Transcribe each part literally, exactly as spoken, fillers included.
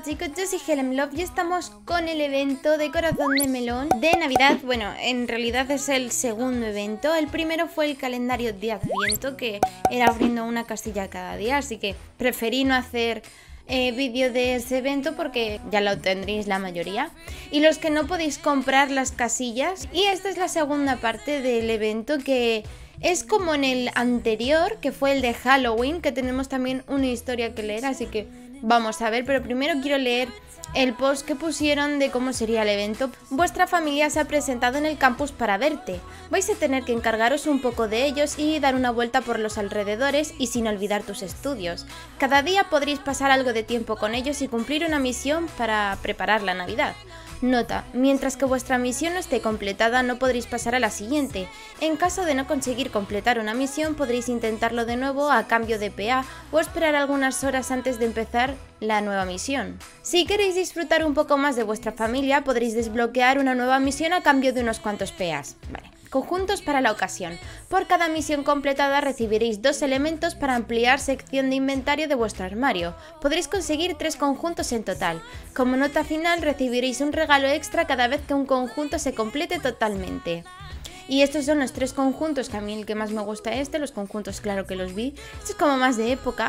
chicos, yo soy Helen Love y estamos con el evento de Corazón de Melón de Navidad. Bueno, en realidad es el segundo evento. El primero fue el calendario de Adviento, que era abriendo una casilla cada día, así que preferí no hacer eh, vídeo de ese evento porque ya lo tendréis la mayoría. Y los que no podéis comprar las casillas. Y esta es la segunda parte del evento, que es como en el anterior, que fue el de Halloween, que tenemos también una historia que leer, así que vamos a ver. Pero primero quiero leer el post que pusieron de cómo sería el evento. Vuestra familia se ha presentado en el campus para verte. Vais a tener que encargaros un poco de ellos y dar una vuelta por los alrededores, y sin olvidar tus estudios. Cada día podréis pasar algo de tiempo con ellos y cumplir una misión para preparar la Navidad. Nota: mientras que vuestra misión no esté completada, no podréis pasar a la siguiente. En caso de no conseguir completar una misión, podréis intentarlo de nuevo a cambio de P A o esperar algunas horas antes de empezar la nueva misión. Si queréis disfrutar un poco más de vuestra familia, podréis desbloquear una nueva misión a cambio de unos cuantos P As. Vale. Conjuntos para la ocasión. Por cada misión completada recibiréis dos elementos para ampliar sección de inventario de vuestro armario. Podréis conseguir tres conjuntos en total. Como nota final, recibiréis un regalo extra cada vez que un conjunto se complete totalmente. Y estos son los tres conjuntos, que a mí el que más me gusta es este. Los conjuntos, claro que los vi. Esto es como más de época.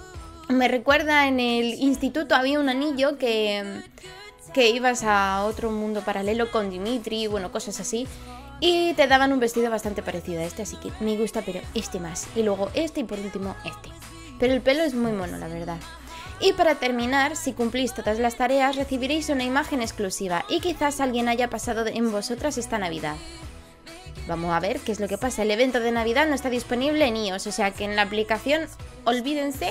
Me recuerda, en el instituto había un anillo que, que ibas a otro mundo paralelo con Dimitri, bueno, cosas así. Y te daban un vestido bastante parecido a este, así que me gusta, pero este más. Y luego este y por último este. Pero el pelo es muy mono, la verdad. Y para terminar, si cumplís todas las tareas, recibiréis una imagen exclusiva. Y quizás alguien haya pasado en vosotras esta Navidad. Vamos a ver qué es lo que pasa. El evento de Navidad no está disponible en iOS, o sea que en la aplicación, olvídense.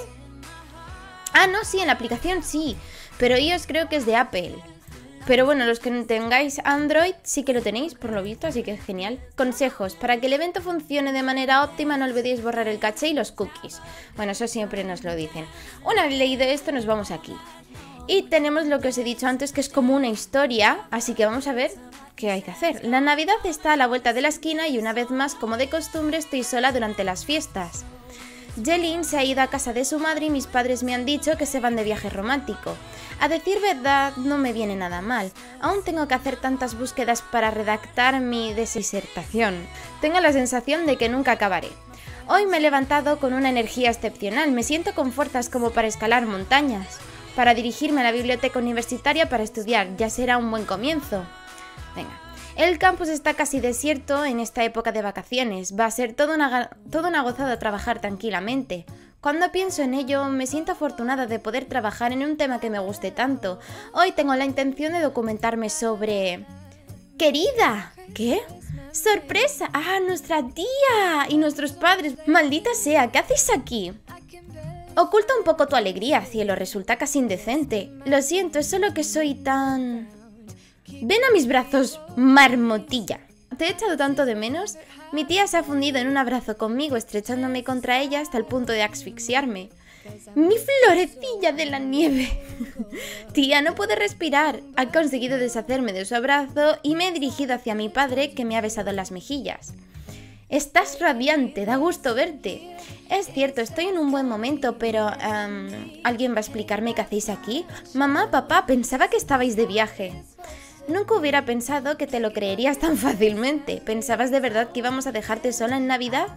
Ah, no, sí, en la aplicación sí. Pero iOS creo que es de Apple. Pero bueno, los que tengáis Android sí que lo tenéis, por lo visto, así que es genial. Consejos: para que el evento funcione de manera óptima, no olvidéis borrar el caché y los cookies. Bueno, eso siempre nos lo dicen. Una vez leído esto, nos vamos aquí. Y tenemos lo que os he dicho antes, que es como una historia, así que vamos a ver qué hay que hacer. La Navidad está a la vuelta de la esquina y una vez más, como de costumbre, estoy sola durante las fiestas. Jeline se ha ido a casa de su madre y mis padres me han dicho que se van de viaje romántico. A decir verdad, no me viene nada mal. Aún tengo que hacer tantas búsquedas para redactar mi disertación. Tengo la sensación de que nunca acabaré. Hoy me he levantado con una energía excepcional. Me siento con fuerzas como para escalar montañas. Para dirigirme a la biblioteca universitaria para estudiar. Ya será un buen comienzo. Venga. El campus está casi desierto en esta época de vacaciones. Va a ser toda una, toda una gozada trabajar tranquilamente. Cuando pienso en ello, me siento afortunada de poder trabajar en un tema que me guste tanto. Hoy tengo la intención de documentarme sobre... ¡Querida! ¿Qué? ¡Sorpresa! ¡Ah, nuestra tía! Y nuestros padres. ¡Maldita sea! ¿Qué hacéis aquí? Oculta un poco tu alegría, cielo. Resulta casi indecente. Lo siento, es solo que soy tan... Ven a mis brazos, marmotilla. Te he echado tanto de menos. Mi tía se ha fundido en un abrazo conmigo, estrechándome contra ella hasta el punto de asfixiarme. ¡Mi florecilla de la nieve! Tía, no puedo respirar. Ha conseguido deshacerme de su abrazo y me he dirigido hacia mi padre, que me ha besado en las mejillas. Estás radiante, da gusto verte. Es cierto, estoy en un buen momento, pero... Um, ¿alguien va a explicarme qué hacéis aquí? Mamá, papá, pensaba que estabais de viaje. Nunca hubiera pensado que te lo creerías tan fácilmente. ¿Pensabas de verdad que íbamos a dejarte sola en Navidad?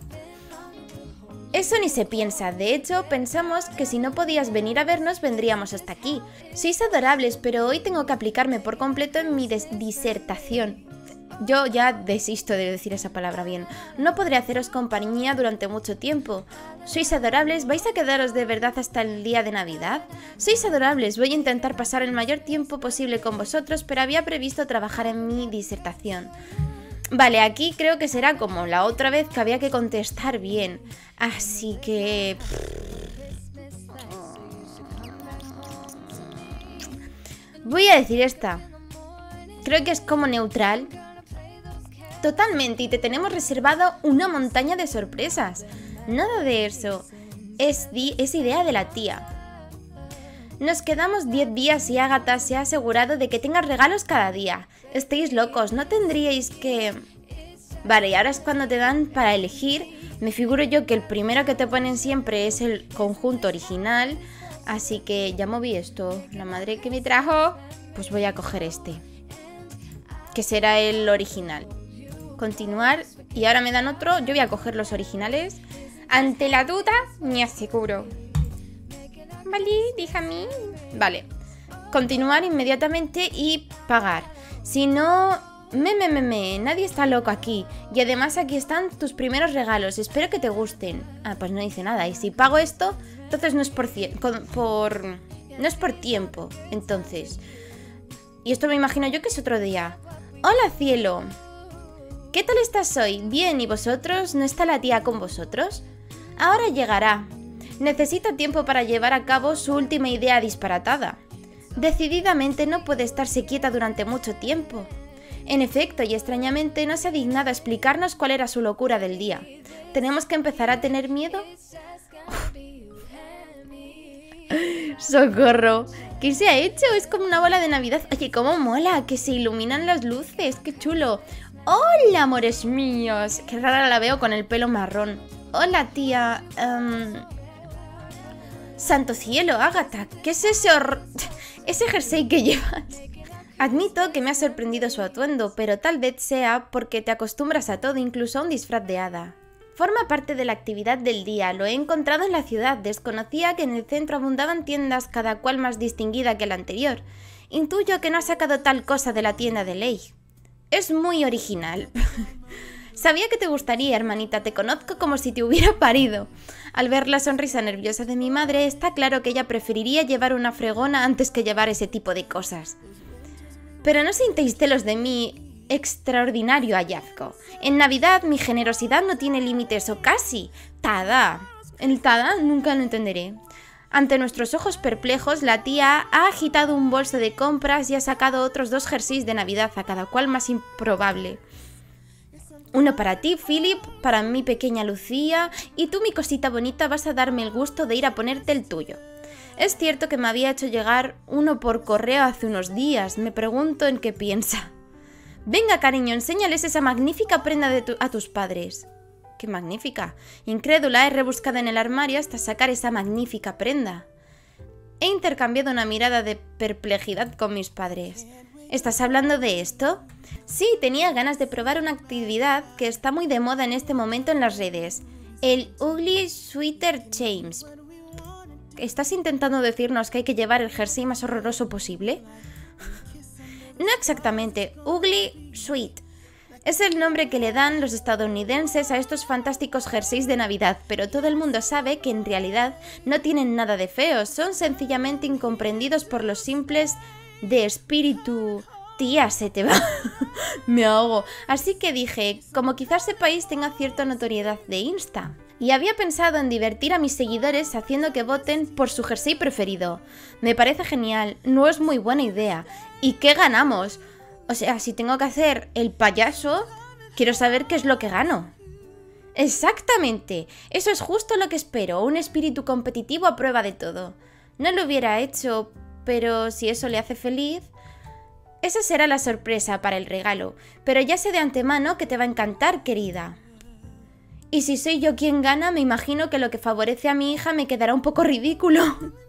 Eso ni se piensa. De hecho, pensamos que si no podías venir a vernos, vendríamos hasta aquí. Sois adorables, pero hoy tengo que aplicarme por completo en mi disertación. Yo ya desisto de decir esa palabra bien. No podré haceros compañía durante mucho tiempo. Sois adorables, ¿vais a quedaros de verdad hasta el día de Navidad? Sois adorables, voy a intentar pasar el mayor tiempo posible con vosotros, pero había previsto trabajar en mi disertación. Vale, aquí creo que será como la otra vez, que había que contestar bien. Así que... voy a decir esta. Creo que es como neutral. Totalmente, y te tenemos reservado una montaña de sorpresas. Nada de eso. Es, es idea de la tía. Nos quedamos diez días y Agatha se ha asegurado de que tengas regalos cada día. Estáis locos, no tendríais que... Vale, y ahora es cuando te dan para elegir. Me figuro yo que el primero que te ponen siempre es el conjunto original. Así que ya moví esto. La madre que me trajo, pues voy a coger este, que será el original. Continuar. Y ahora me dan otro. Yo voy a coger los originales. Ante la duda, me aseguro. Vale, déjame. Vale. Continuar inmediatamente y pagar. Si no... Me, me, me, me. Nadie está loco aquí. Y además aquí están tus primeros regalos. Espero que te gusten. Ah, pues no dice nada. Y si pago esto, entonces no es por... por no es por tiempo. Entonces... Y esto me imagino yo que es otro día. Hola, cielo. ¿Qué tal estás hoy? Bien, ¿y vosotros? ¿No está la tía con vosotros? Ahora llegará. Necesita tiempo para llevar a cabo su última idea disparatada. Decididamente no puede estarse quieta durante mucho tiempo. En efecto, y extrañamente, no se ha dignado a explicarnos cuál era su locura del día. ¿Tenemos que empezar a tener miedo? ¡Socorro! ¿Qué se ha hecho? Es como una bola de Navidad. Oye, cómo mola, que se iluminan las luces. ¡Qué chulo! ¡Hola, amores míos! Qué rara la veo con el pelo marrón. Hola, tía... Um... Santo cielo, Ágata, ¿qué es ese horror... ese jersey que llevas? Admito que me ha sorprendido su atuendo, pero tal vez sea porque te acostumbras a todo, incluso a un disfraz de hada. Forma parte de la actividad del día, lo he encontrado en la ciudad, desconocía que en el centro abundaban tiendas cada cual más distinguida que la anterior. Intuyo que no ha sacado tal cosa de la tienda de ley. Es muy original. Sabía que te gustaría, hermanita, te conozco como si te hubiera parido. Al ver la sonrisa nerviosa de mi madre, está claro que ella preferiría llevar una fregona antes que llevar ese tipo de cosas. Pero no sintéis celos de mi extraordinario hallazgo. En Navidad mi generosidad no tiene límites, o casi. Tada. El tada nunca lo entenderé. Ante nuestros ojos perplejos, la tía ha agitado un bolso de compras y ha sacado otros dos jerseys de Navidad, a cada cual más improbable. Uno para ti, Philip, para mi pequeña Lucía, y tú, mi cosita bonita, vas a darme el gusto de ir a ponerte el tuyo. Es cierto que me había hecho llegar uno por correo hace unos días, me pregunto en qué piensa. Venga, cariño, enséñales esa magnífica prenda de tu a tus padres. ¡Qué magnífica! Incrédula, he rebuscado en el armario hasta sacar esa magnífica prenda. He intercambiado una mirada de perplejidad con mis padres. ¿Estás hablando de esto? Sí, tenía ganas de probar una actividad que está muy de moda en este momento en las redes. El Ugly Sweater James. ¿Estás intentando decirnos que hay que llevar el jersey más horroroso posible? No exactamente. Ugly Sweet. Es el nombre que le dan los estadounidenses a estos fantásticos jerseys de Navidad, pero todo el mundo sabe que en realidad no tienen nada de feos, son sencillamente incomprendidos por los simples de espíritu... Tía, se te va. Me ahogo. Así que dije, como quizás ese país tenga cierta notoriedad de Insta. Y había pensado en divertir a mis seguidores haciendo que voten por su jersey preferido. Me parece genial, no es muy buena idea. ¿Y qué ganamos? O sea, si tengo que hacer el payaso, quiero saber qué es lo que gano. Exactamente, eso es justo lo que espero, un espíritu competitivo a prueba de todo. No lo hubiera hecho, pero si eso le hace feliz... Esa será la sorpresa para el regalo, pero ya sé de antemano que te va a encantar, querida. Y si soy yo quien gana, me imagino que lo que favorece a mi hija me quedará un poco ridículo.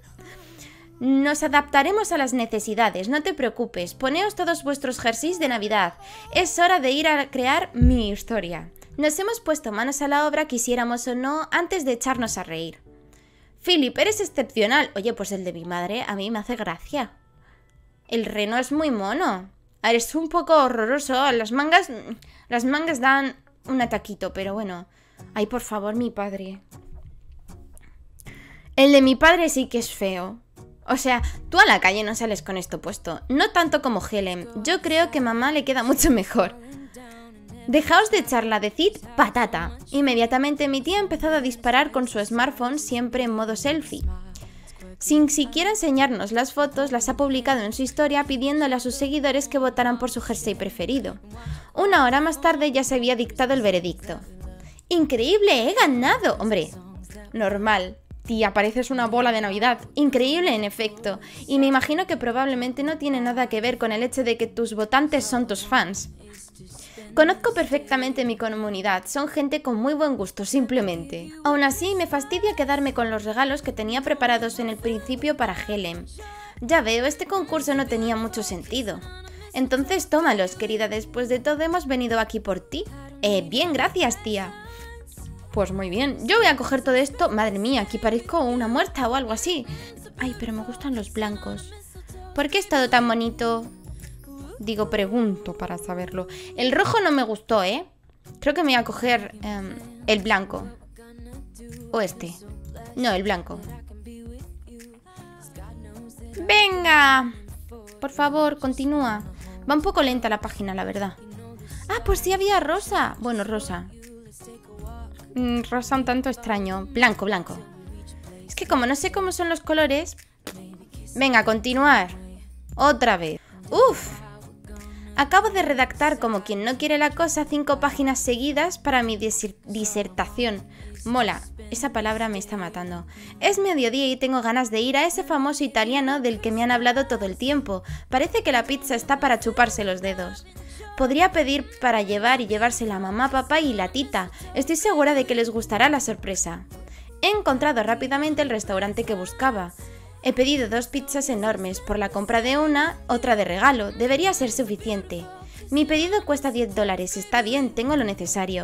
Nos adaptaremos a las necesidades, no te preocupes. Poneos todos vuestros jerseys de Navidad. Es hora de ir a crear mi historia. Nos hemos puesto manos a la obra, quisiéramos o no, antes de echarnos a reír. Philip, eres excepcional. Oye, pues el de mi madre a mí me hace gracia. El reno es muy mono. Es un poco horroroso. Las mangas... Las mangas dan un ataquito, pero bueno. Ay, por favor, mi padre. El de mi padre sí que es feo. O sea, tú a la calle no sales con esto puesto. No tanto como Helen. Yo creo que mamá le queda mucho mejor. Dejaos de charla, decid patata. Inmediatamente mi tía ha empezado a disparar con su smartphone, siempre en modo selfie. Sin siquiera enseñarnos las fotos, las ha publicado en su historia pidiéndole a sus seguidores que votaran por su jersey preferido. Una hora más tarde ya se había dictado el veredicto. ¡Increíble! ¡He ganado! Hombre, normal. Tía, pareces una bola de Navidad. Increíble, en efecto. Y me imagino que probablemente no tiene nada que ver con el hecho de que tus votantes son tus fans. Conozco perfectamente mi comunidad, son gente con muy buen gusto, simplemente. Aún así, me fastidia quedarme con los regalos que tenía preparados en el principio para Helen. Ya veo, este concurso no tenía mucho sentido. Entonces tómalos, querida, después de todo hemos venido aquí por ti. Eh, bien, gracias, tía. Pues muy bien, yo voy a coger todo esto. Madre mía, aquí parezco una muerta o algo así. Ay, pero me gustan los blancos. ¿Por qué es todo tan bonito? Digo, pregunto para saberlo. El rojo no me gustó, ¿eh? Creo que me voy a coger um, el blanco. O este. No, el blanco. ¡Venga! Por favor, continúa. Va un poco lenta la página, la verdad. Ah, pues sí había rosa. Bueno, rosa. Mm, rosa un tanto extraño. Blanco, blanco. Es que como no sé cómo son los colores... Venga, continuar. Otra vez. ¡Uf! Acabo de redactar, como quien no quiere la cosa, cinco páginas seguidas para mi disertación. Mola. Esa palabra me está matando. Es mediodía y tengo ganas de ir a ese famoso italiano del que me han hablado todo el tiempo. Parece que la pizza está para chuparse los dedos. Podría pedir para llevar y llevársela a mamá, papá y la tita. Estoy segura de que les gustará la sorpresa. He encontrado rápidamente el restaurante que buscaba. He pedido dos pizzas enormes. Por la compra de una, otra de regalo. Debería ser suficiente. Mi pedido cuesta diez dólares. Está bien, tengo lo necesario.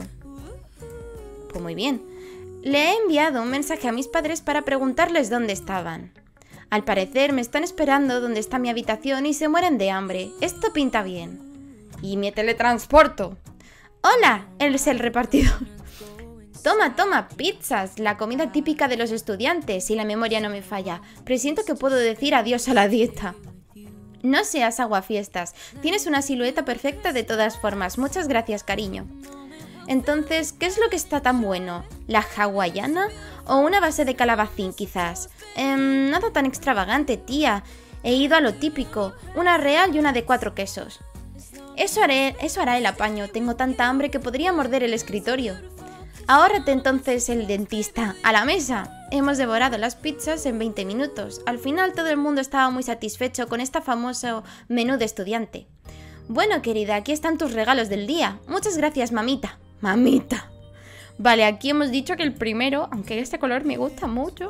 Pues muy bien. Le he enviado un mensaje a mis padres para preguntarles dónde estaban. Al parecer me están esperando donde está mi habitación y se mueren de hambre. Esto pinta bien. Y me teletransporto. ¡Hola! Él es el repartidor. Toma, toma, pizzas, la comida típica de los estudiantes, si la memoria no me falla. Presiento que puedo decir adiós a la dieta. No seas aguafiestas. Tienes una silueta perfecta de todas formas. Muchas gracias, cariño. Entonces, ¿qué es lo que está tan bueno? ¿La hawaiana? ¿O una base de calabacín, quizás? Eh, nada tan extravagante, tía. He ido a lo típico. Una real y una de cuatro quesos. Eso haré, eso hará el apaño. Tengo tanta hambre que podría morder el escritorio. Ahórrate entonces el dentista. ¡A la mesa! Hemos devorado las pizzas en veinte minutos. Al final todo el mundo estaba muy satisfecho con este famoso menú de estudiante. Bueno, querida, aquí están tus regalos del día. Muchas gracias, mamita. Mamita. Vale, aquí hemos dicho que el primero, aunque este color me gusta mucho.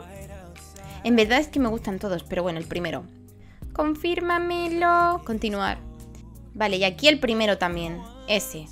En verdad es que me gustan todos, pero bueno, el primero. Confírmamelo. Continuar. Vale, y aquí el primero también. Ese.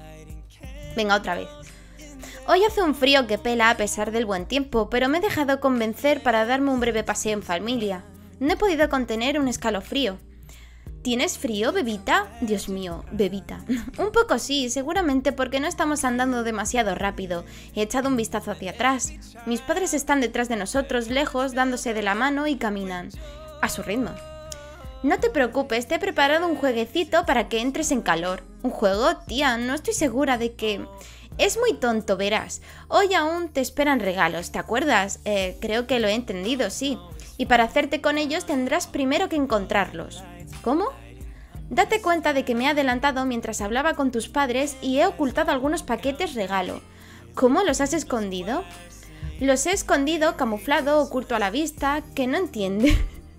Venga, otra vez. Hoy hace un frío que pela a pesar del buen tiempo, pero me he dejado convencer para darme un breve paseo en familia. No he podido contener un escalofrío. ¿Tienes frío, bebita? Dios mío, bebita. Un poco sí, seguramente porque no estamos andando demasiado rápido. He echado un vistazo hacia atrás. Mis padres están detrás de nosotros, lejos, dándose de la mano y caminan. A su ritmo. No te preocupes, te he preparado un jueguecito para que entres en calor. ¿Un juego? Tía, no estoy segura de que... Es muy tonto, verás. Hoy aún te esperan regalos, ¿te acuerdas? Eh, creo que lo he entendido, sí. Y para hacerte con ellos tendrás primero que encontrarlos. ¿Cómo? Date cuenta de que me he adelantado mientras hablaba con tus padres y he ocultado algunos paquetes regalo. ¿Cómo los has escondido? Los he escondido, camuflado, oculto a la vista, que no entiendes.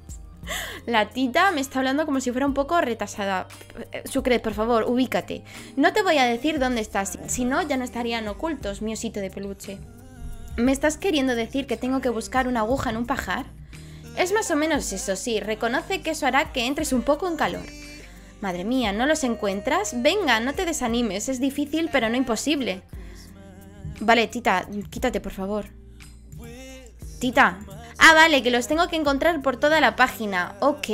La tita me está hablando como si fuera un poco retrasada. Sucret, por favor, ubícate. No te voy a decir dónde estás, si no ya no estarían ocultos, mi osito de peluche. ¿Me estás queriendo decir que tengo que buscar una aguja en un pajar? Es más o menos eso, sí. Reconoce que eso hará que entres un poco en calor. Madre mía, ¿no los encuentras? Venga, no te desanimes, es difícil pero no imposible. Vale, tita, quítate por favor. Tita. Ah, vale, que los tengo que encontrar por toda la página. Ok.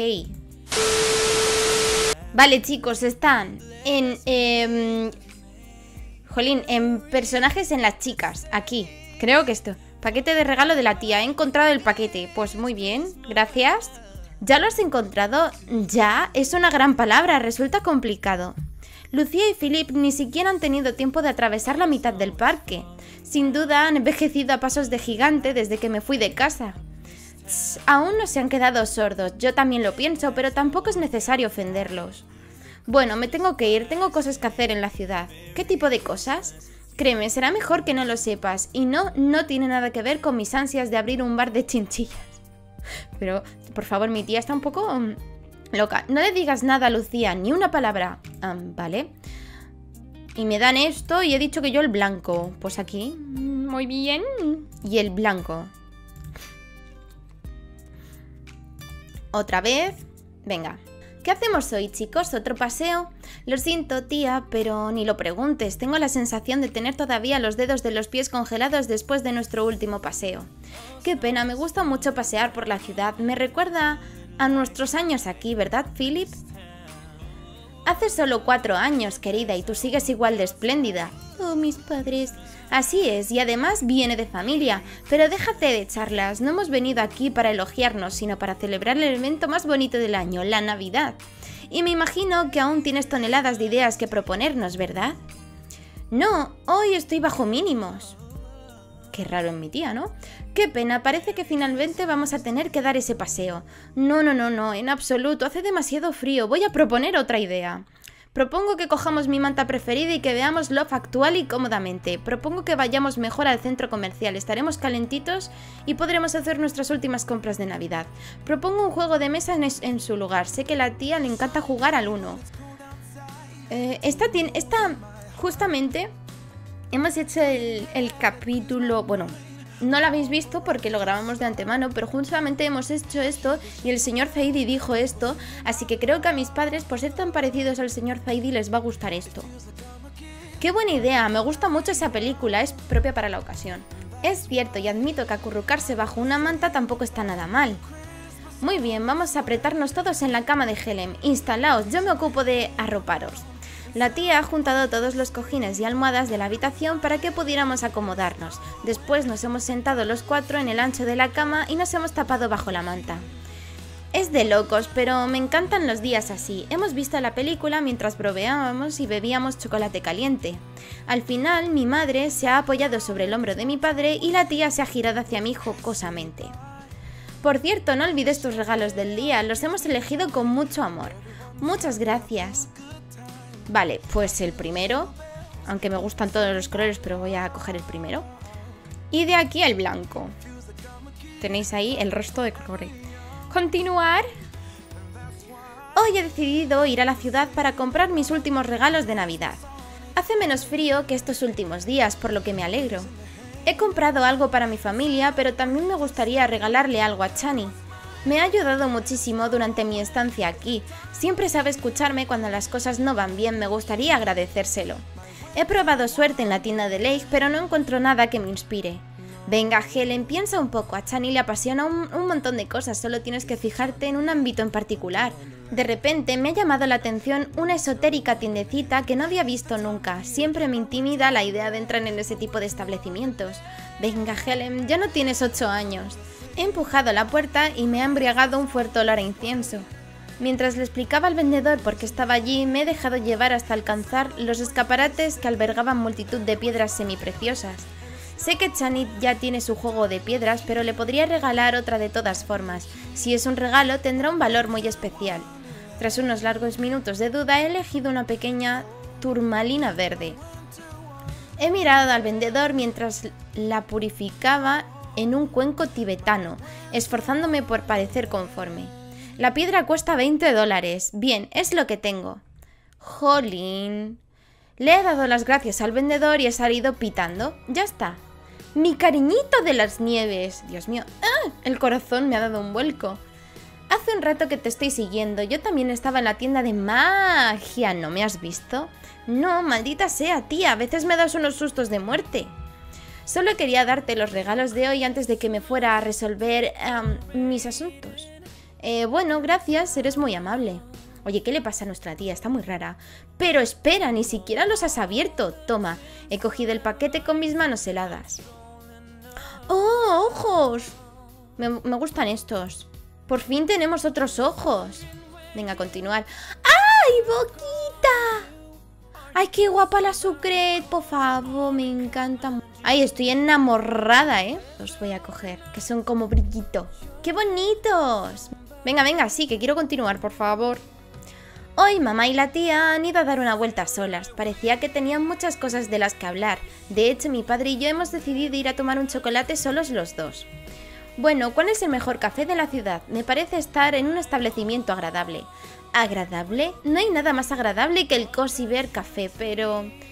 Vale, chicos, están en... Eh, jolín, en personajes en las chicas. Aquí. Creo que esto. Paquete de regalo de la tía. He encontrado el paquete. Pues muy bien, gracias. ¿Ya lo has encontrado? ¿Ya? Es una gran palabra. Resulta complicado. Lucía y Philip ni siquiera han tenido tiempo de atravesar la mitad del parque. Sin duda han envejecido a pasos de gigante desde que me fui de casa. Tss, aún no se han quedado sordos, yo también lo pienso, pero tampoco es necesario ofenderlos. Bueno, me tengo que ir, tengo cosas que hacer en la ciudad. ¿Qué tipo de cosas? Créeme, será mejor que no lo sepas, y no, no tiene nada que ver con mis ansias de abrir un bar de chinchillas. Pero, por favor, mi tía está un poco um, loca. No le digas nada a Lucía, ni una palabra. Um, ¿Vale? Y me dan esto y he dicho que yo el blanco. Pues aquí. Muy bien. Y el blanco. Otra vez. Venga. ¿Qué hacemos hoy, chicos? ¿Otro paseo? Lo siento, tía, pero ni lo preguntes. Tengo la sensación de tener todavía los dedos de los pies congelados después de nuestro último paseo. Qué pena, me gusta mucho pasear por la ciudad. Me recuerda a nuestros años aquí, ¿verdad, Philip? Hace solo cuatro años, querida, y tú sigues igual de espléndida. Oh, mis padres. Así es, y además viene de familia. Pero déjate de charlas, no hemos venido aquí para elogiarnos, sino para celebrar el evento más bonito del año, la Navidad. Y me imagino que aún tienes toneladas de ideas que proponernos, ¿verdad? No, hoy estoy bajo mínimos. Qué raro en mi tía, ¿no? Qué pena, parece que finalmente vamos a tener que dar ese paseo. No, no, no, no, en absoluto, hace demasiado frío, voy a proponer otra idea. Propongo que cojamos mi manta preferida y que veamos Love actual y cómodamente. Propongo que vayamos mejor al centro comercial, estaremos calentitos y podremos hacer nuestras últimas compras de Navidad. Propongo un juego de mesa en, en su lugar, sé que a la tía le encanta jugar al uno. Eh, esta tiene, esta, justamente, hemos hecho el, el capítulo, bueno... No lo habéis visto porque lo grabamos de antemano, pero justamente hemos hecho esto y el señor Zaidi dijo esto, así que creo que a mis padres, por ser tan parecidos al señor Zaidi, les va a gustar esto. ¡Qué buena idea! Me gusta mucho esa película, es propia para la ocasión. Es cierto y admito que acurrucarse bajo una manta tampoco está nada mal. Muy bien, vamos a apretarnos todos en la cama de Helen. Instalaos, yo me ocupo de arroparos. La tía ha juntado todos los cojines y almohadas de la habitación para que pudiéramos acomodarnos. Después nos hemos sentado los cuatro en el ancho de la cama y nos hemos tapado bajo la manta. Es de locos, pero me encantan los días así. Hemos visto la película mientras bromeábamos y bebíamos chocolate caliente. Al final, mi madre se ha apoyado sobre el hombro de mi padre y la tía se ha girado hacia mí jocosamente. Por cierto, no olvides tus regalos del día, los hemos elegido con mucho amor. Muchas gracias. Vale, pues el primero, aunque me gustan todos los colores, pero voy a coger el primero. Y de aquí el blanco. Tenéis ahí el resto de colores. Continuar. Hoy he decidido ir a la ciudad para comprar mis últimos regalos de Navidad. Hace menos frío que estos últimos días, por lo que me alegro. He comprado algo para mi familia, pero también me gustaría regalarle algo a Chani. Me ha ayudado muchísimo durante mi estancia aquí. Siempre sabe escucharme cuando las cosas no van bien, me gustaría agradecérselo. He probado suerte en la tienda de Lake, pero no encuentro nada que me inspire. Venga, Helen, piensa un poco, a Chani le apasiona un, un montón de cosas, solo tienes que fijarte en un ámbito en particular. De repente me ha llamado la atención una esotérica tiendecita que no había visto nunca. Siempre me intimida la idea de entrar en ese tipo de establecimientos. Venga, Helen, ya no tienes ocho años. He empujado la puerta y me ha embriagado un fuerte olor a incienso. Mientras le explicaba al vendedor por qué estaba allí, me he dejado llevar hasta alcanzar los escaparates que albergaban multitud de piedras semipreciosas. Sé que Chani ya tiene su juego de piedras, pero le podría regalar otra de todas formas. Si es un regalo, tendrá un valor muy especial. Tras unos largos minutos de duda, he elegido una pequeña turmalina verde. He mirado al vendedor mientras la purificaba en un cuenco tibetano, esforzándome por parecer conforme. La piedra cuesta veinte dólares. Bien, es lo que tengo. Jolín. Le he dado las gracias al vendedor y he salido pitando. Ya está. Mi cariñito de las nieves. Dios mío. ¡Ah! El corazón me ha dado un vuelco. Hace un rato que te estoy siguiendo. Yo también estaba en la tienda de magia. ¿No me has visto? No, maldita sea, tía. A veces me das unos sustos de muerte. Solo quería darte los regalos de hoy antes de que me fuera a resolver um, mis asuntos. Eh, bueno, gracias, eres muy amable. Oye, ¿qué le pasa a nuestra tía? Está muy rara. Pero espera, ni siquiera los has abierto. Toma, he cogido el paquete con mis manos heladas. ¡Oh, ojos! Me, me gustan estos. Por fin tenemos otros ojos. Venga, a continuar. ¡Ay, boquita! ¡Ay, qué guapa la Sucret! Por favor, me encanta. Ay, estoy enamorada, ¿eh? Los voy a coger, que son como brillito. ¡Qué bonitos! Venga, venga, sí, que quiero continuar, por favor. Hoy mamá y la tía han ido a dar una vuelta solas. Parecía que tenían muchas cosas de las que hablar. De hecho, mi padre y yo hemos decidido ir a tomar un chocolate solos los dos. Bueno, ¿cuál es el mejor café de la ciudad? Me parece estar en un establecimiento agradable. ¿Agradable? No hay nada más agradable que el Cozy Bear Café, pero...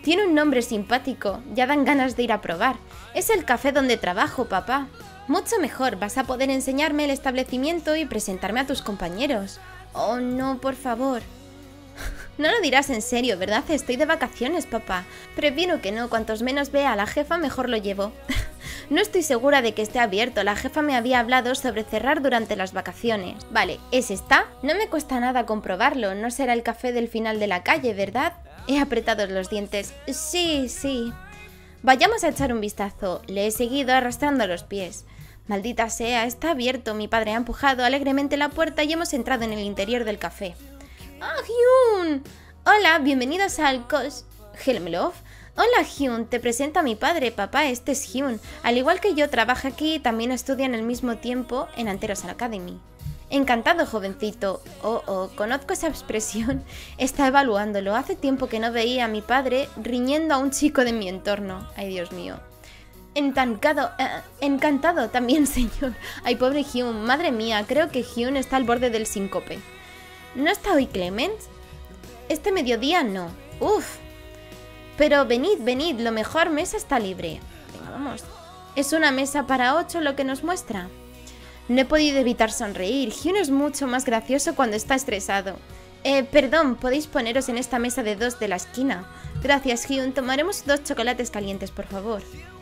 Tiene un nombre simpático, ya dan ganas de ir a probar. Es el café donde trabajo, papá. Mucho mejor, vas a poder enseñarme el establecimiento y presentarme a tus compañeros. Oh, no, por favor. No lo dirás en serio, ¿verdad? Estoy de vacaciones, papá. Prefiero que no, cuantos menos vea a la jefa, mejor lo llevo. No estoy segura de que esté abierto, la jefa me había hablado sobre cerrar durante las vacaciones. Vale, ¿ese está? No me cuesta nada comprobarlo, no será el café del final de la calle, ¿verdad? He apretado los dientes. Sí, sí. Vayamos a echar un vistazo. Le he seguido arrastrando los pies. Maldita sea, está abierto. Mi padre ha empujado alegremente la puerta y hemos entrado en el interior del café. ¡Ah, Hyun! Hola, bienvenidos al Cos... Helmlov. Hola, Hyun, te presento a mi padre, papá, este es Hyun. Al igual que yo, trabaja aquí y también estudia en el mismo tiempo en Anteros Academy. Encantado, jovencito. Oh, oh, conozco esa expresión. Está evaluándolo. Hace tiempo que no veía a mi padre riñendo a un chico de mi entorno. Ay, Dios mío. Encantado, eh, encantado también, señor. Ay, pobre Hyun, madre mía, creo que Hyun está al borde del síncope. ¿No está hoy Clement? Este mediodía no. Uf. Pero venid, venid, lo mejor, mesa está libre. Venga, vamos. Es una mesa para ocho lo que nos muestra. No he podido evitar sonreír. Hyun es mucho más gracioso cuando está estresado. Eh, perdón, podéis poneros en esta mesa de dos de la esquina. Gracias, Hyun. Tomaremos dos chocolates calientes, por favor.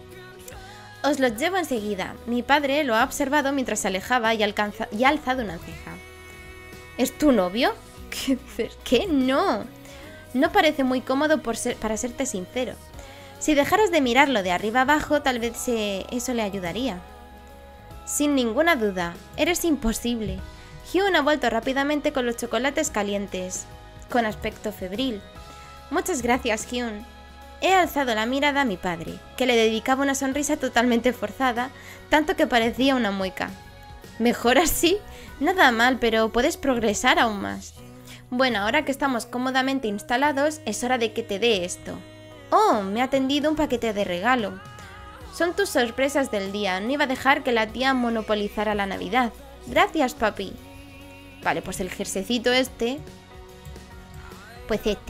Os los llevo enseguida. Mi padre lo ha observado mientras se alejaba y, alcanza y ha alzado una ceja. ¿Es tu novio? ¿Qué dices? ¿Qué? No. No parece muy cómodo por ser, para serte sincero. Si dejaras de mirarlo de arriba abajo, tal vez se, eso le ayudaría. Sin ninguna duda, eres imposible. Hyun ha vuelto rápidamente con los chocolates calientes, con aspecto febril. Muchas gracias, Hyun. He alzado la mirada a mi padre, que le dedicaba una sonrisa totalmente forzada, tanto que parecía una mueca. ¿Mejor así? Nada mal, pero puedes progresar aún más. Bueno, ahora que estamos cómodamente instalados, es hora de que te dé esto. Oh, me ha tendido un paquete de regalo. Son tus sorpresas del día, no iba a dejar que la tía monopolizara la Navidad. Gracias, papi. Vale, pues el jerseycito este. Pues este.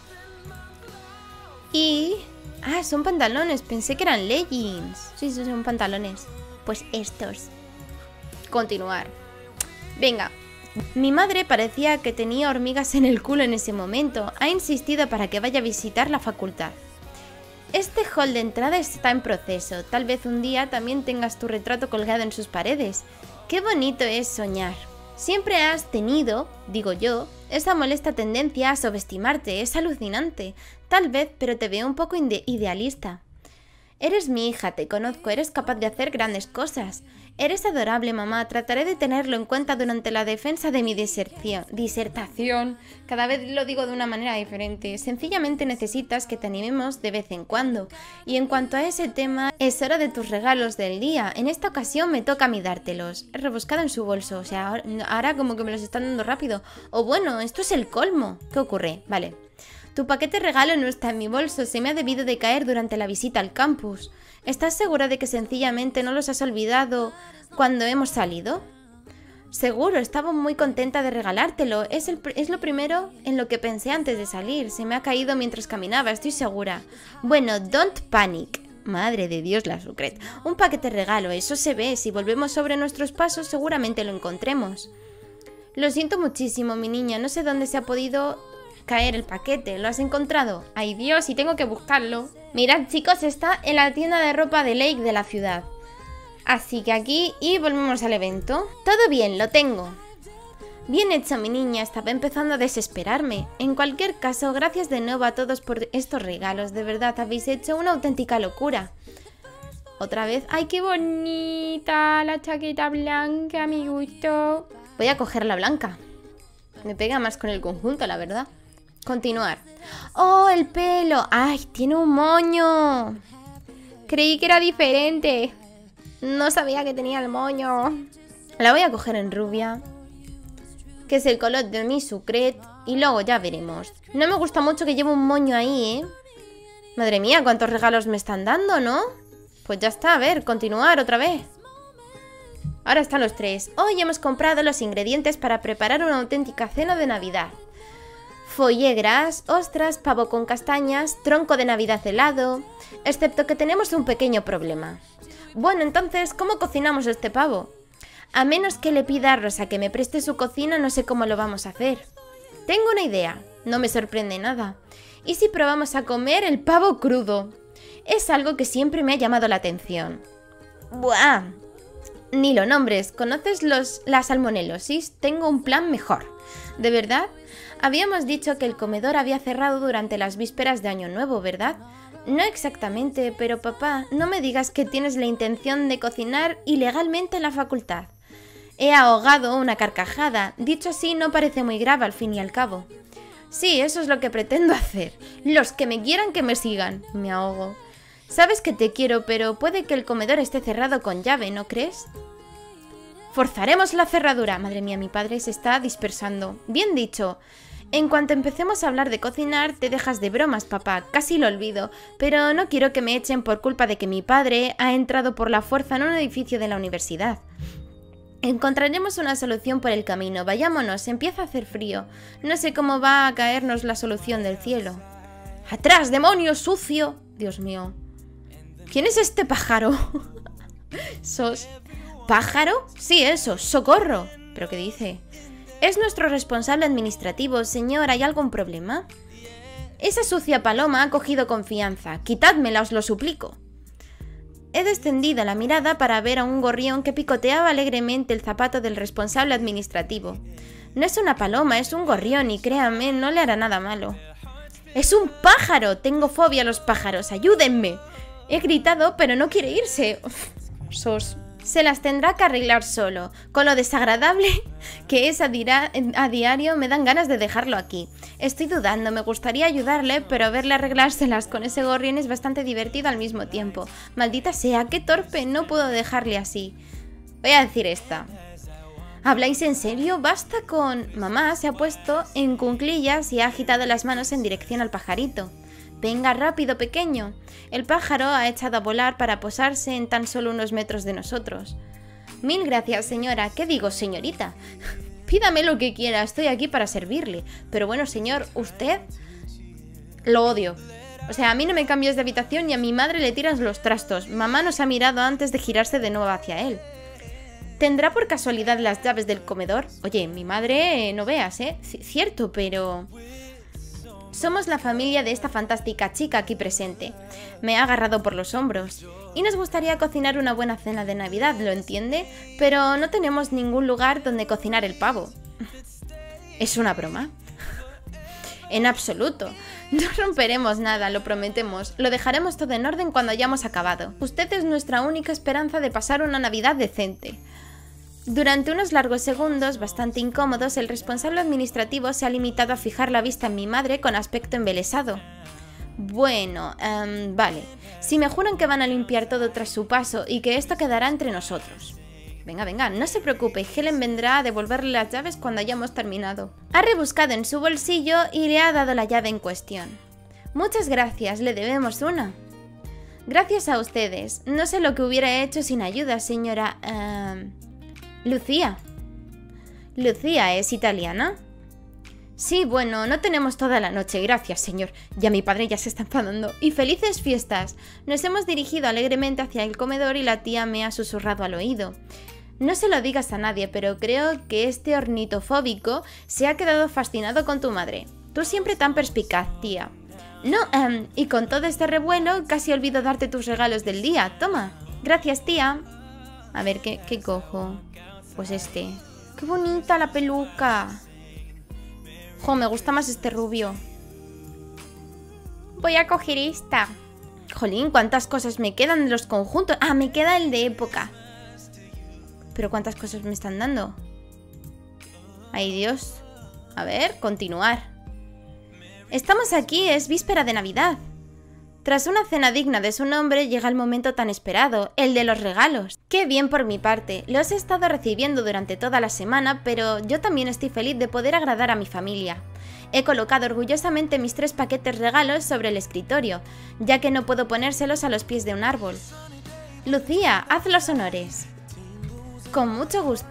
Y... ah, son pantalones, pensé que eran leggings. Sí, sí, son pantalones. Pues estos. Continuar. Venga. Mi madre parecía que tenía hormigas en el culo en ese momento. Ha insistido para que vaya a visitar la facultad. Este hall de entrada está en proceso. Tal vez un día también tengas tu retrato colgado en sus paredes. Qué bonito es soñar. Siempre has tenido, digo yo, esa molesta tendencia a subestimarte. Es alucinante. Tal vez, pero te veo un poco idealista. Eres mi hija, te conozco, eres capaz de hacer grandes cosas. Eres adorable, mamá, trataré de tenerlo en cuenta durante la defensa de mi diserción. disertación. Cada vez lo digo de una manera diferente. Sencillamente necesitas que te animemos de vez en cuando. Y en cuanto a ese tema, es hora de tus regalos del día. En esta ocasión me toca a mí dártelos. He rebuscado en su bolso, o sea, ahora como que me los están dando rápido. O bueno, esto es el colmo. ¿Qué ocurre? Vale. Tu paquete regalo no está en mi bolso, se me ha debido de caer durante la visita al campus. ¿Estás segura de que sencillamente no los has olvidado cuando hemos salido? Seguro, estaba muy contenta de regalártelo. Es, el, es lo primero en lo que pensé antes de salir. Se me ha caído mientras caminaba, estoy segura. Bueno, don't panic. Madre de Dios, la Sucret. Un paquete regalo, eso se ve. Si volvemos sobre nuestros pasos, seguramente lo encontremos. Lo siento muchísimo, mi niña. No sé dónde se ha podido caer el paquete. ¿Lo has encontrado? ¡Ay, Dios! Y tengo que buscarlo. Mirad, chicos, está en la tienda de ropa de Lake de la ciudad. Así que aquí y volvemos al evento. Todo bien, lo tengo. Bien hecho, mi niña. Estaba empezando a desesperarme. En cualquier caso, gracias de nuevo a todos por estos regalos. De verdad, habéis hecho una auténtica locura. Otra vez. ¡Ay, qué bonita! La chaqueta blanca, a mi gusto. Voy a coger la blanca. Me pega más con el conjunto, la verdad. Continuar. ¡Oh, el pelo! ¡Ay, tiene un moño! Creí que era diferente. No sabía que tenía el moño. La voy a coger en rubia, que es el color de mi Sucret. Y luego ya veremos. No me gusta mucho que lleve un moño ahí, ¿eh? Madre mía, cuántos regalos me están dando, ¿no? Pues ya está, a ver, continuar otra vez. Ahora están los tres. Hoy hemos comprado los ingredientes para preparar una auténtica cena de Navidad. foie gras, ostras, pavo con castañas, tronco de Navidad helado... Excepto que tenemos un pequeño problema. Bueno, entonces, ¿cómo cocinamos este pavo? A menos que le pida a Rosa que me preste su cocina, no sé cómo lo vamos a hacer. Tengo una idea, no me sorprende nada. ¿Y si probamos a comer el pavo crudo? Es algo que siempre me ha llamado la atención. ¡Buah! Ni lo nombres, ¿conoces los, la salmonelosis? Tengo un plan mejor. ¿De verdad? Habíamos dicho que el comedor había cerrado durante las vísperas de Año Nuevo, ¿verdad? No exactamente, pero papá, no me digas que tienes la intención de cocinar ilegalmente en la facultad. He ahogado una carcajada. Dicho así, no parece muy grave al fin y al cabo. Sí, eso es lo que pretendo hacer. Los que me quieran que me sigan. Me ahogo. Sabes que te quiero, pero puede que el comedor esté cerrado con llave, ¿no crees? Forzaremos la cerradura. Madre mía, mi padre se está dispersando. Bien dicho. En cuanto empecemos a hablar de cocinar, te dejas de bromas, papá. Casi lo olvido. Pero no quiero que me echen por culpa de que mi padre ha entrado por la fuerza en un edificio de la universidad. Encontraremos una solución por el camino. Vayámonos, empieza a hacer frío. No sé cómo va a caernos la solución del cielo. ¡Atrás, demonio sucio! Dios mío. ¿Quién es este pájaro? ¿Sos pájaro? Sí, eso, socorro. ¿Pero qué dice? Es nuestro responsable administrativo, señor. ¿Hay algún problema? Esa sucia paloma ha cogido confianza. Quitádmela, os lo suplico. He descendido la mirada para ver a un gorrión que picoteaba alegremente el zapato del responsable administrativo. No es una paloma, es un gorrión y créanme, no le hará nada malo. ¡Es un pájaro! Tengo fobia a los pájaros, ayúdenme. He gritado, pero no quiere irse. Uf, sos... Se las tendrá que arreglar solo. Con lo desagradable que es a, a diario, me dan ganas de dejarlo aquí. Estoy dudando, me gustaría ayudarle, pero verle arreglárselas con ese gorrión es bastante divertido al mismo tiempo. Maldita sea, qué torpe, no puedo dejarle así. Voy a decir esta. ¿Habláis en serio? Basta con... Mamá se ha puesto en cuclillas y ha agitado las manos en dirección al pajarito. Venga, rápido, pequeño. El pájaro ha echado a volar para posarse en tan solo unos metros de nosotros. Mil gracias, señora. ¿Qué digo, señorita? Pídame lo que quiera, estoy aquí para servirle. Pero bueno, señor, usted... Lo odio. O sea, a mí no me cambies de habitación y a mi madre le tiras los trastos. Mamá nos ha mirado antes de girarse de nuevo hacia él. ¿Tendrá por casualidad las llaves del comedor? Oye, mi madre, no veas, ¿eh? C- cierto, pero... Somos la familia de esta fantástica chica aquí presente. Me ha agarrado por los hombros. Y nos gustaría cocinar una buena cena de Navidad, ¿lo entiende? Pero no tenemos ningún lugar donde cocinar el pavo. ¿Es una broma? En absoluto. No romperemos nada, lo prometemos. Lo dejaremos todo en orden cuando hayamos acabado. Usted es nuestra única esperanza de pasar una Navidad decente. Durante unos largos segundos, bastante incómodos, el responsable administrativo se ha limitado a fijar la vista en mi madre con aspecto embelesado. Bueno, um, vale. Si me juran que van a limpiar todo tras su paso y que esto quedará entre nosotros. Venga, venga, no se preocupe, Helen vendrá a devolverle las llaves cuando hayamos terminado. Ha rebuscado en su bolsillo y le ha dado la llave en cuestión. Muchas gracias, le debemos una. Gracias a ustedes. No sé lo que hubiera hecho sin ayuda, señora... Uh... Lucía. ¿Lucía es italiana? Sí, bueno, no tenemos toda la noche, gracias, señor. Ya mi padre ya se está enfadando. ¡Y felices fiestas! Nos hemos dirigido alegremente hacia el comedor y la tía me ha susurrado al oído. No se lo digas a nadie, pero creo que este ornitofóbico se ha quedado fascinado con tu madre. Tú siempre tan perspicaz, tía. No, um, y con todo este revuelo casi olvido darte tus regalos del día. Toma. Gracias, tía. A ver, ¿qué, qué cojo? Pues este. ¡Qué bonita la peluca! Jo, me gusta más este rubio. Voy a coger esta. Jolín, ¿cuántas cosas me quedan de los conjuntos? Ah, me queda el de época. Pero ¿cuántas cosas me están dando? Ay, Dios. A ver, continuar. Estamos aquí, es víspera de Navidad. Tras una cena digna de su nombre, llega el momento tan esperado, el de los regalos. ¡Qué bien por mi parte! Los he estado recibiendo durante toda la semana, pero yo también estoy feliz de poder agradar a mi familia. He colocado orgullosamente mis tres paquetes regalos sobre el escritorio, ya que no puedo ponérselos a los pies de un árbol. Lucía, haz los honores. Con mucho gusto.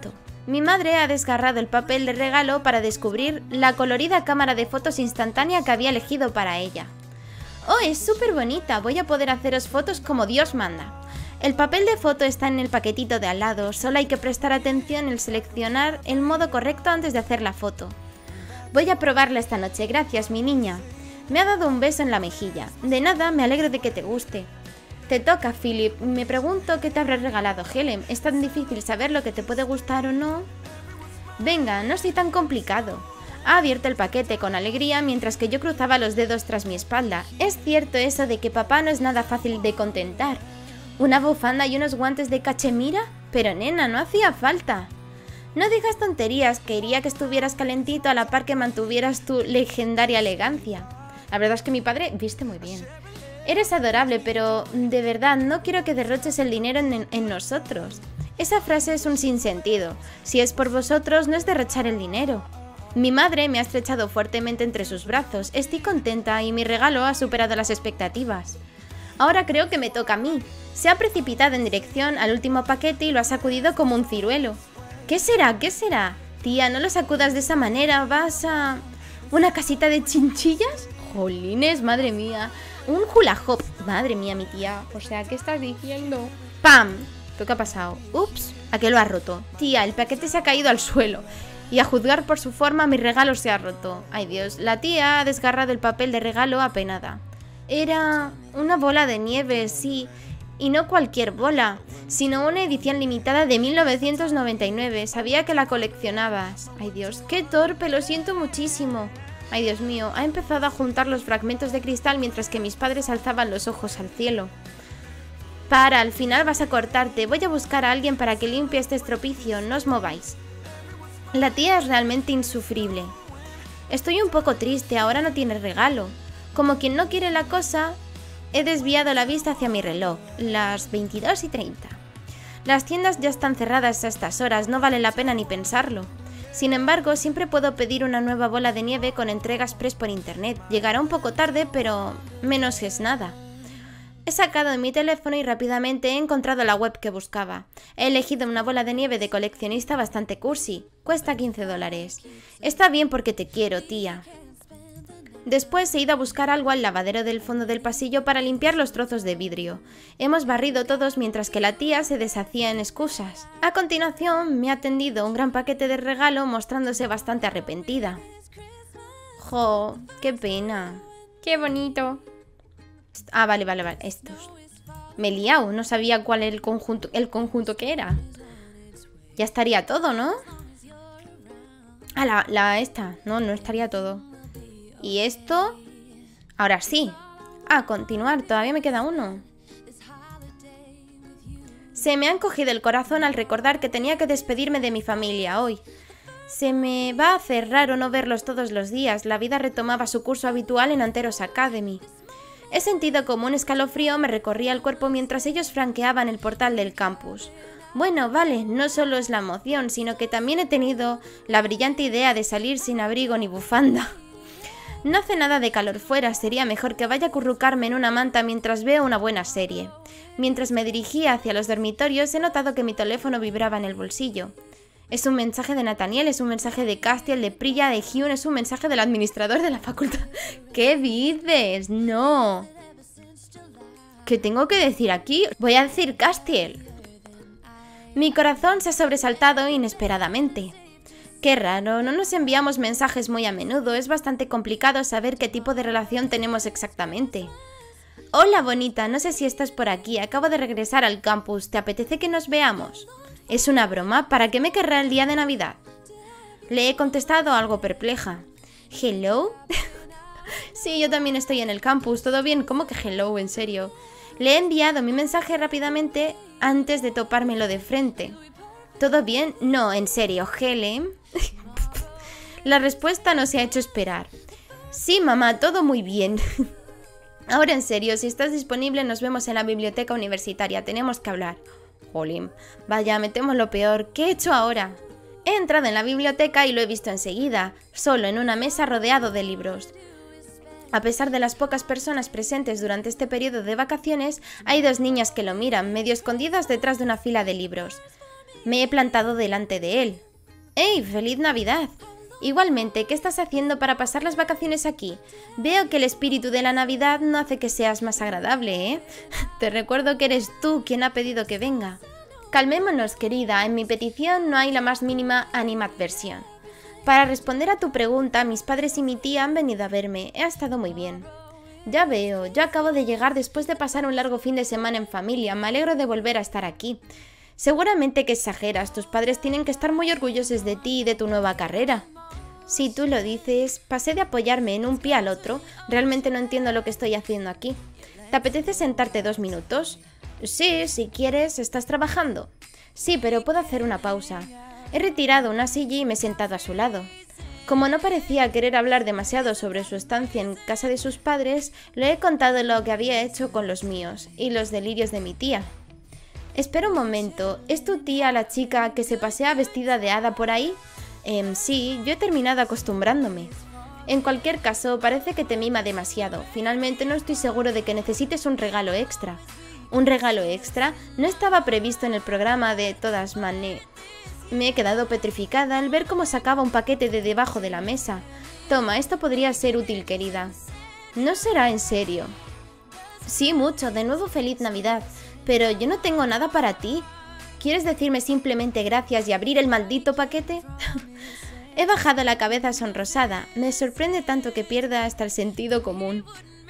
Mi madre ha desgarrado el papel de regalo para descubrir la colorida cámara de fotos instantánea que había elegido para ella. ¡Oh, es súper bonita! Voy a poder haceros fotos como Dios manda. El papel de foto está en el paquetito de al lado, solo hay que prestar atención en seleccionar el modo correcto antes de hacer la foto. Voy a probarla esta noche, gracias mi niña. Me ha dado un beso en la mejilla. De nada, me alegro de que te guste. Te toca, Philip. Me pregunto qué te habrá regalado Helen. ¿Es tan difícil saber lo que te puede gustar o no? Venga, no soy tan complicado. Ha abierto el paquete con alegría mientras que yo cruzaba los dedos tras mi espalda. Es cierto eso de que papá no es nada fácil de contentar. ¿Una bufanda y unos guantes de cachemira? Pero nena, no hacía falta. No digas tonterías, quería que estuvieras calentito a la par que mantuvieras tu legendaria elegancia. La verdad es que mi padre viste muy bien. Eres adorable, pero de verdad no quiero que derroches el dinero en, en nosotros. Esa frase es un sinsentido. Si es por vosotros, no es derrochar el dinero. Mi madre me ha estrechado fuertemente entre sus brazos. Estoy contenta y mi regalo ha superado las expectativas. Ahora creo que me toca a mí. Se ha precipitado en dirección al último paquete y lo ha sacudido como un ciruelo. ¿Qué será? ¿Qué será? Tía, no lo sacudas de esa manera. ¿Vas a... una casita de chinchillas? Jolines, madre mía. Un hula hop. Madre mía, mi tía. O sea, ¿qué estás diciendo? ¡Pam! ¿Qué ha pasado? Ups, ¿a qué lo ha roto? Tía, el paquete se ha caído al suelo. Y a juzgar por su forma, mi regalo se ha roto. Ay Dios, la tía ha desgarrado el papel de regalo apenada. Era una bola de nieve, sí. Y no cualquier bola, sino una edición limitada de mil novecientos noventa y nueve. Sabía que la coleccionabas. Ay Dios, qué torpe, lo siento muchísimo. Ay Dios mío, ha empezado a juntar los fragmentos de cristal mientras que mis padres alzaban los ojos al cielo. Para, al final vas a cortarte. Voy a buscar a alguien para que limpie este estropicio, no os mováis. La tía es realmente insufrible. Estoy un poco triste, ahora no tiene regalo. Como quien no quiere la cosa, he desviado la vista hacia mi reloj, las veintidós y treinta. Las tiendas ya están cerradas a estas horas, no vale la pena ni pensarlo. Sin embargo, siempre puedo pedir una nueva bola de nieve con entrega express por internet. Llegará un poco tarde, pero menos es nada. He sacado de mi teléfono y rápidamente he encontrado la web que buscaba. He elegido una bola de nieve de coleccionista bastante cursi. Cuesta quince dólares. Está bien porque te quiero, tía. Después he ido a buscar algo al lavadero del fondo del pasillo para limpiar los trozos de vidrio. Hemos barrido todos mientras que la tía se deshacía en excusas. A continuación me ha tendido un gran paquete de regalo mostrándose bastante arrepentida. ¡Jo! ¡Qué pena! ¡Qué bonito! Ah, vale, vale, vale. Estos. Me he liado, no sabía cuál era el conjunto, el conjunto que era. Ya estaría todo, ¿no? Ah, la, la esta. No, no estaría todo. Y esto... ahora sí. Ah, continuar. Todavía me queda uno. Se me ha encogido el corazón al recordar que tenía que despedirme de mi familia hoy. Se me va a hacer raro no verlos todos los días. La vida retomaba su curso habitual en Anteros Academy. He sentido como un escalofrío me recorría el cuerpo mientras ellos franqueaban el portal del campus. Bueno, vale, no solo es la emoción, sino que también he tenido la brillante idea de salir sin abrigo ni bufanda. No hace nada de calor fuera, sería mejor que vaya a acurrucarme en una manta mientras veo una buena serie. Mientras me dirigía hacia los dormitorios he notado que mi teléfono vibraba en el bolsillo. Es un mensaje de Nathaniel, es un mensaje de Castiel, de Priya, de Hyun, es un mensaje del administrador de la facultad. ¿Qué dices? No. ¿Qué tengo que decir aquí? Voy a decir Castiel. Mi corazón se ha sobresaltado inesperadamente. Qué raro, no nos enviamos mensajes muy a menudo, es bastante complicado saber qué tipo de relación tenemos exactamente. Hola bonita, no sé si estás por aquí, acabo de regresar al campus, ¿te apetece que nos veamos? ¿Es una broma? ¿Para qué me querrá el día de Navidad? Le he contestado algo perpleja. ¿Hello? Sí, yo también estoy en el campus, ¿todo bien? ¿Cómo que hello? En serio. Le he enviado mi mensaje rápidamente antes de topármelo de frente. ¿Todo bien? No, en serio, Helen. La respuesta no se ha hecho esperar. Sí, mamá, todo muy bien. Ahora en serio, si estás disponible nos vemos en la biblioteca universitaria, tenemos que hablar. Jolín, vaya, me temo lo peor. ¿Qué he hecho ahora? He entrado en la biblioteca y lo he visto enseguida, solo en una mesa rodeado de libros. A pesar de las pocas personas presentes durante este periodo de vacaciones, hay dos niñas que lo miran, medio escondidas detrás de una fila de libros. Me he plantado delante de él. ¡Ey! ¡Feliz Navidad! Igualmente, ¿qué estás haciendo para pasar las vacaciones aquí? Veo que el espíritu de la Navidad no hace que seas más agradable, ¿eh? Te recuerdo que eres tú quien ha pedido que venga. Calmémonos, querida, en mi petición no hay la más mínima animadversión. Para responder a tu pregunta, mis padres y mi tía han venido a verme, he estado muy bien. Ya veo, yo acabo de llegar después de pasar un largo fin de semana en familia, me alegro de volver a estar aquí. Seguramente que exageras, tus padres tienen que estar muy orgullosos de ti y de tu nueva carrera. Si tú lo dices, pasé de apoyarme en un pie al otro, realmente no entiendo lo que estoy haciendo aquí. ¿Te apetece sentarte dos minutos? Sí, si quieres, ¿estás trabajando? Sí, pero puedo hacer una pausa. He retirado una silla y me he sentado a su lado. Como no parecía querer hablar demasiado sobre su estancia en casa de sus padres, le he contado lo que había hecho con los míos y los delirios de mi tía. Espera un momento, ¿es tu tía la chica que se pasea vestida de hada por ahí? Eh, sí, yo he terminado acostumbrándome. En cualquier caso, parece que te mima demasiado. Finalmente no estoy seguro de que necesites un regalo extra. ¿Un regalo extra? No estaba previsto en el programa de todas maneras. Me he quedado petrificada al ver cómo sacaba un paquete de debajo de la mesa. Toma, esto podría ser útil, querida. ¿No será en serio? Sí, mucho. De nuevo, feliz Navidad. Pero yo no tengo nada para ti. ¿Quieres decirme simplemente gracias y abrir el maldito paquete? He bajado la cabeza sonrosada. Me sorprende tanto que pierda hasta el sentido común.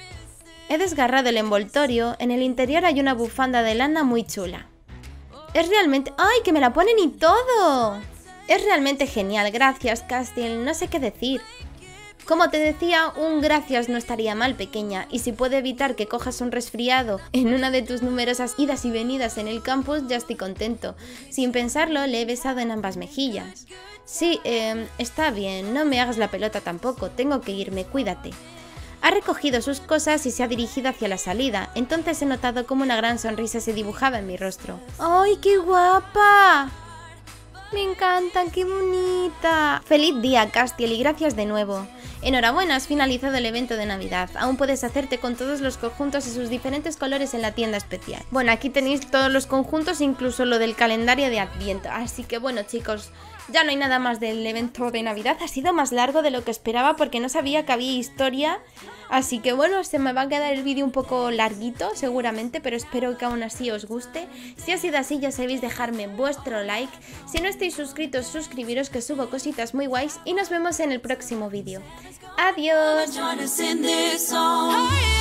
He desgarrado el envoltorio. En el interior hay una bufanda de lana muy chula. Es realmente... ¡Ay, que me la ponen y todo! Es realmente genial. Gracias, Castiel. No sé qué decir. Como te decía, un gracias no estaría mal, pequeña, y si puede evitar que cojas un resfriado en una de tus numerosas idas y venidas en el campus, ya estoy contento. Sin pensarlo, le he besado en ambas mejillas. Sí, eh, está bien, no me hagas la pelota tampoco, tengo que irme, cuídate. Ha recogido sus cosas y se ha dirigido hacia la salida, entonces he notado como una gran sonrisa se dibujaba en mi rostro. ¡Ay, qué guapa! Me encanta, qué bonita. Feliz día, Castiel, y gracias de nuevo. Enhorabuena, has finalizado el evento de Navidad. Aún puedes hacerte con todos los conjuntos y sus diferentes colores en la tienda especial. Bueno, aquí tenéis todos los conjuntos, incluso lo del calendario de Adviento. Así que bueno, chicos, ya no hay nada más del evento de Navidad. Ha sido más largo de lo que esperaba porque no sabía que había historia. Así que bueno, se me va a quedar el vídeo un poco larguito seguramente, pero espero que aún así os guste. Si ha sido así, ya sabéis dejarme vuestro like. Si no estáis suscritos, suscribiros, que subo cositas muy guays y nos vemos en el próximo vídeo. ¡Adiós!